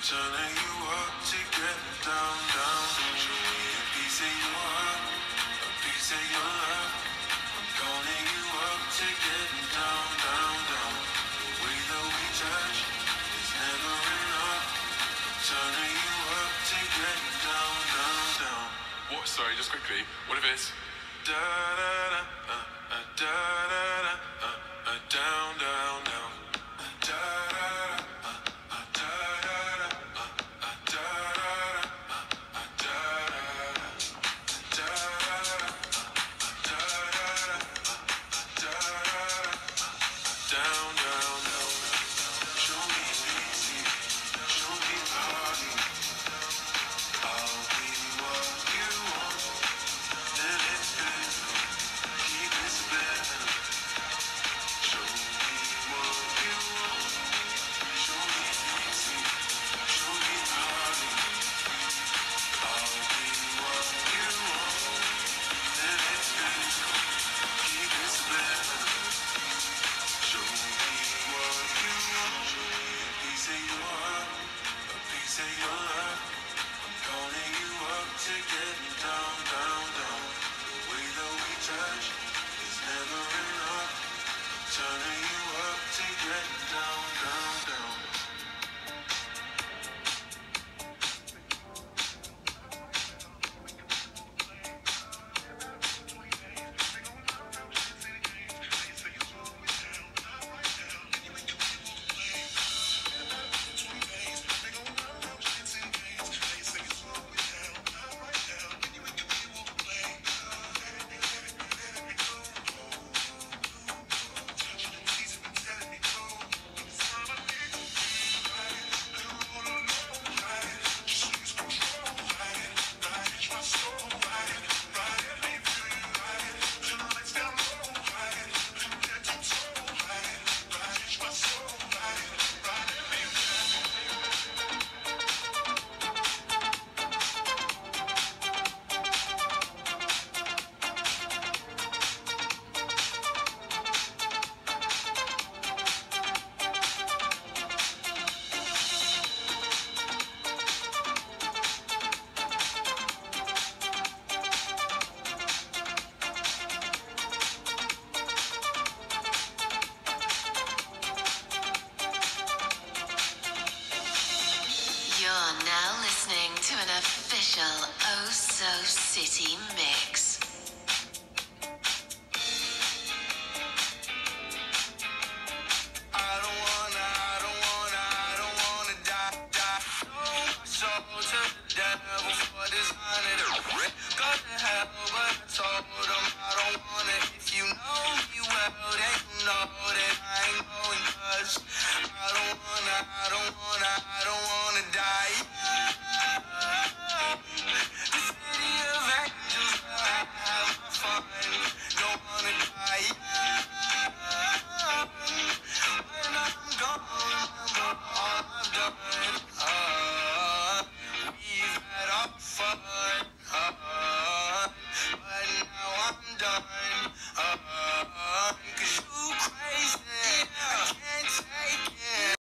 Turning you up to get down, down. Show me a piece of your heart, a piece of your love. I'm calling you up to get down, down, down. The way that we touch is never enough. Turning you up to get down, down, down. What? Sorry, just quickly. What if it's Da da da, da da da, down, down, down. Da da da, da da da, down, down, down. Show me easy, show me party. I'll be what you want, then it's physical. Keep it spinning. Show me what you want. Show me easy, show me party. I'll be what you want, then it's physical. Keep it spinning. Show me what you want. Show me a piece of your heart, a piece of your love. I'm calling you up to get down, down, down. The way that we touch is never enough. Turning you up to get down, down, down. You're now listening to an official Oh So City mix. I don't wanna die, die. Sold my soul to the devil for this honey to rip. Go to hell, but I told him I don't want it. If you know me well, then you know that I ain't going 'cause I don't wanna die. The city of angels, where I have my fun. Don't wanna die. When I'm gone, remember all I've done. We've had our fun, but now I'm done.